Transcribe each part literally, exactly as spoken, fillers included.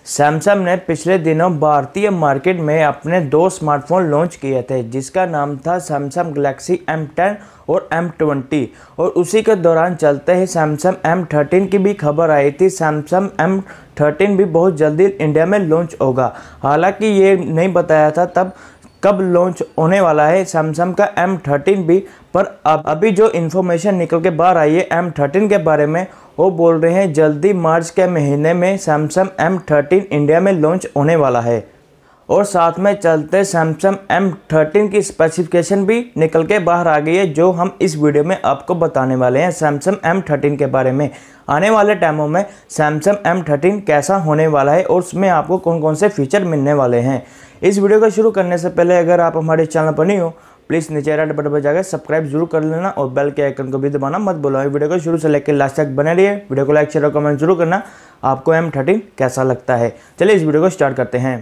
Samsung ने पिछले दिनों भारतीय मार्केट में अपने दो स्मार्टफोन लॉन्च किए थे, जिसका नाम था सैमसंग गैलेक्सी एम टेन और एम ट्वेंटी। और उसी के दौरान चलते ही सैमसंग एम थर्टीन की भी खबर आई थी। सैमसंग एम थर्टीन भी बहुत जल्दी इंडिया में लॉन्च होगा। हालांकि ये नहीं बताया था तब कब लॉन्च होने वाला है सैमसंग का एम थर्टीन भी, पर अब अभी जो इन्फॉर्मेशन निकल के बाहर आई है एम थर्टीन के बारे में, वो बोल रहे हैं जल्दी मार्च के महीने में सैमसंग एम थर्टीन इंडिया में लॉन्च होने वाला है। और साथ में चलते सैमसंग एम थर्टीन की स्पेसिफिकेशन भी निकल के बाहर आ गई है, जो हम इस वीडियो में आपको बताने वाले हैं सैमसंग एम थर्टीन के बारे में। आने वाले टाइमों में सैमसंग एम थर्टीन कैसा होने वाला है और उसमें आपको कौन कौन से फीचर मिलने वाले हैं। इस वीडियो को शुरू करने से पहले अगर आप हमारे चैनल पर नहीं हो, प्लीज़ नीचे रेड बटन पर जाकर सब्सक्राइब जरूर कर लेना और बेल के आइकन को भी दबाना मत भूलिए। वीडियो को शुरू से लेकर लास्ट तक बने रहिए। वीडियो को लाइक शेयर और कमेंट जरूर करना आपको एम थर्टीन कैसा लगता है। चलिए इस वीडियो को स्टार्ट करते हैं।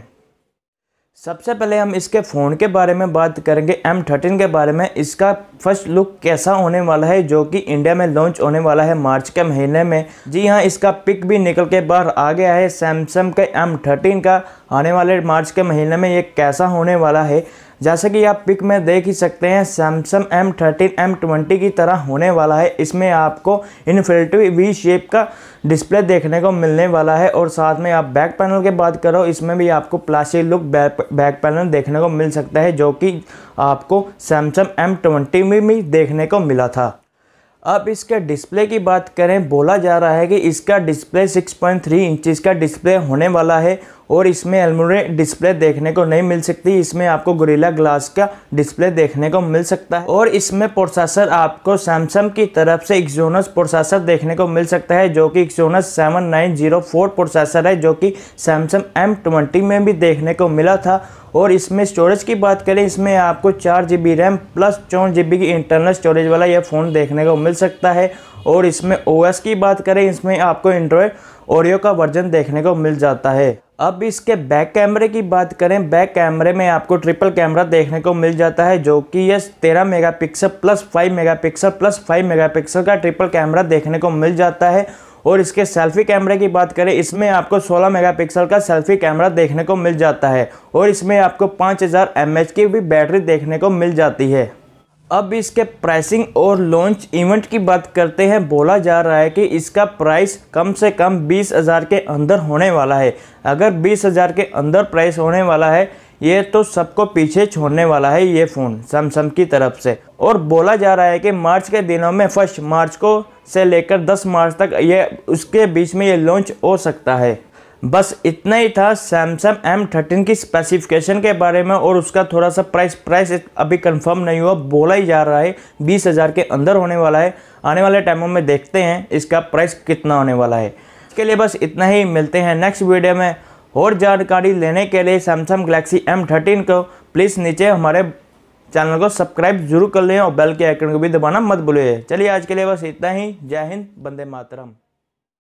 सबसे पहले हम इसके फ़ोन के बारे में बात करेंगे, एम थर्टीन के बारे में। इसका फर्स्ट लुक कैसा होने वाला है, जो कि इंडिया में लॉन्च होने वाला है मार्च के महीने में। जी हाँ, इसका पिक भी निकल के बाहर आ गया है सैमसंग के एम थर्टीन का। आने वाले मार्च के महीने में ये कैसा होने वाला है, जैसे कि आप पिक में देख ही सकते हैं Samsung M thirteen M twenty की तरह होने वाला है। इसमें आपको इन्फिनिटी वी शेप का डिस्प्ले देखने को मिलने वाला है। और साथ में आप बैक पैनल की बात करो, इसमें भी आपको plastic look back back panel देखने को मिल सकता है, जो कि आपको सैमसंग एम ट्वेंटी में भी देखने को मिला था। अब इसके डिस्प्ले की बात करें, बोला जा रहा है कि इसका display six point three inch का डिस्प्ले होने वाला है और इसमें एलुमिनियम डिस्प्ले देखने को नहीं मिल सकती। इसमें आपको गोरिल्ला ग्लास का डिस्प्ले देखने को मिल सकता है। और इसमें प्रोसेसर आपको सैमसंग की तरफ से एक्सिनोस प्रोसेसर देखने को मिल सकता है, जो कि Exynos seven nine zero four processor है, जो कि सैमसंग एम ट्वेंटी में भी देखने को मिला था। और इसमें स्टोरेज की बात करें, इसमें आपको चार जी बी रैम प्लस चौवन जी बी की इंटरनल स्टोरेज वाला यह फ़ोन देखने को मिल सकता है। और इसमें ओ एस की बात करें, इसमें आपको एंड्रॉयड ओरियो का वर्जन देखने को मिल जाता है। अब इसके बैक कैमरे की बात करें, बैक कैमरे में आपको ट्रिपल कैमरा देखने को मिल जाता है, जो कि यह तेरह megapixel plus five megapixel plus five megapixel का ट्रिपल कैमरा देखने को मिल जाता है। और इसके सेल्फी कैमरे की बात करें, इसमें आपको सोलह मेगापिक्सल का सेल्फी कैमरा देखने को मिल जाता है। और इसमें आपको पाँच हज़ार एम एच की भी बैटरी देखने को मिल जाती है। अब इसके प्राइसिंग और लॉन्च इवेंट की बात करते हैं। बोला जा रहा है कि इसका प्राइस कम से कम बीस हज़ार के अंदर होने वाला है। अगर बीस हज़ार के अंदर प्राइस होने वाला है, ये तो सबको पीछे छोड़ने वाला है ये फ़ोन सैमसंग की तरफ से। और बोला जा रहा है कि मार्च के दिनों में फर्स्ट मार्च को से लेकर दस मार्च तक ये उसके बीच में ये लॉन्च हो सकता है। बस इतना ही था सैमसंग एम थर्टीन की स्पेसिफिकेशन के बारे में। और उसका थोड़ा सा प्राइस प्राइस अभी कंफर्म नहीं हुआ, बोला ही जा रहा है बीस हज़ार के अंदर होने वाला है। आने वाले टाइमों में देखते हैं इसका प्राइस कितना होने वाला है। इसके लिए बस इतना ही, मिलते हैं नेक्स्ट वीडियो में। और जानकारी लेने के लिए सैमसंग गैलेक्सी एम थर्टीन को प्लीज़ नीचे हमारे चैनल को सब्सक्राइब जरूर कर लें और बेल के आइकन को भी दबाना मत भूलिए। चलिए आज के लिए बस इतना ही। जय हिंद, वंदे मातरम।